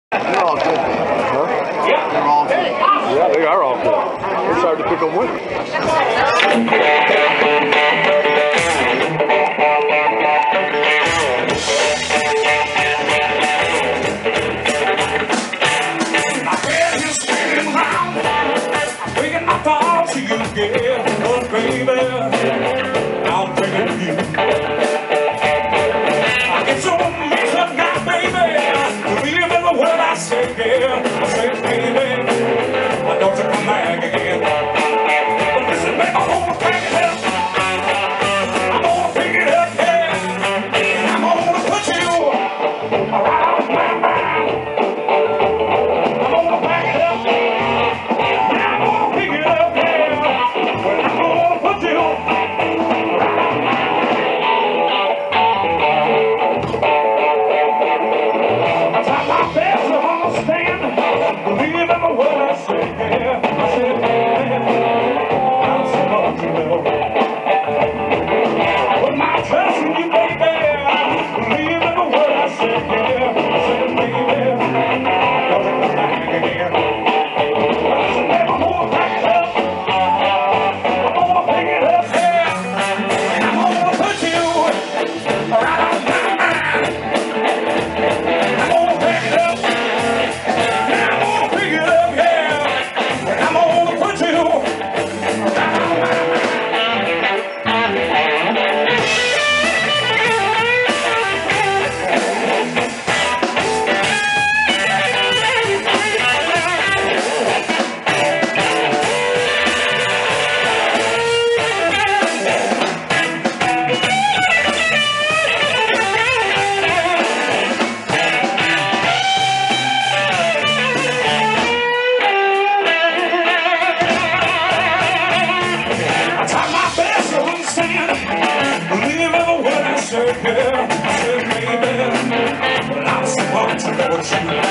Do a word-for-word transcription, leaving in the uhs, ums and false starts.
They're all good. Huh? Yeah. They're all good. Yeah, they are all good. It's hard to pick them with. Yeah, but baby, I'm thinking of you. I get so mixed up now, baby. Believe in the word I say, yeah. I say, baby, why don't you come back again? But listen, baby, I'm gonna pick it up. I'm gonna pick it up, yeah. And I'm gonna put you around my mind. I'm gonna back it up. And I'm gonna pick it up, yeah. I'm gonna put you I try my best to understand. Believe in the word I say, yeah. I said, yeah, I'm so much to know. Put my trust in you, baby. Believe in the word I say, yeah. I said, baby, don't you come back again. I said, baby, I'm gonna pack it up. I'm gonna pick it up, yeah. I'm gonna put you right on my mind. I'm gonna pick it up. And I'm gonna pick it up, yeah. And I'm gonna put you right on my mind. Believe in the word I said, yeah. I said, baby, well, I'm so much to know what you